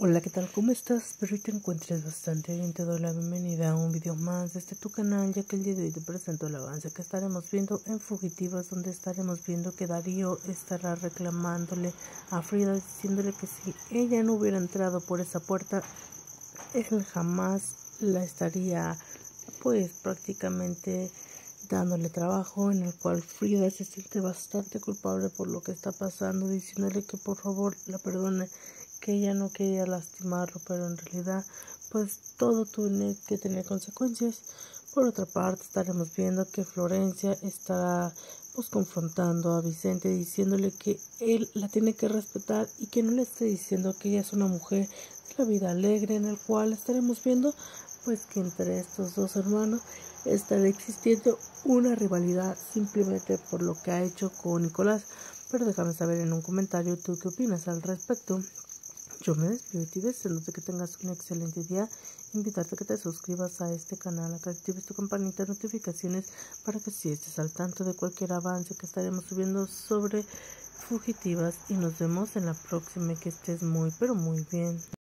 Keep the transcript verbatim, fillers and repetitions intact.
Hola, ¿qué tal? ¿Cómo estás? Espero que te encuentres bastante bien. Te doy la bienvenida a un video más de este tu canal, ya que el día de hoy te presento el avance que estaremos viendo en Fugitivas, donde estaremos viendo que Darío estará reclamándole a Frida, diciéndole que si ella no hubiera entrado por esa puerta, él jamás la estaría, pues, prácticamente dándole trabajo, en el cual Frida se siente bastante culpable por lo que está pasando, diciéndole que por favor la perdone, que ella no quería lastimarlo, pero en realidad pues todo tiene que tener consecuencias. Por otra parte, estaremos viendo que Florencia estará pues confrontando a Vicente, diciéndole que él la tiene que respetar y que no le esté diciendo que ella es una mujer de la vida alegre, en el cual estaremos viendo pues que entre estos dos hermanos estará existiendo una rivalidad simplemente por lo que ha hecho con Nicolás. Pero déjame saber en un comentario tú qué opinas al respecto. Yo me despido y te deseo que tengas un excelente día. Invitarte a que te suscribas a este canal, a que actives tu campanita de notificaciones para que si estés al tanto de cualquier avance que estaremos subiendo sobre Fugitivas. Y nos vemos en la próxima. Que estés muy pero muy bien.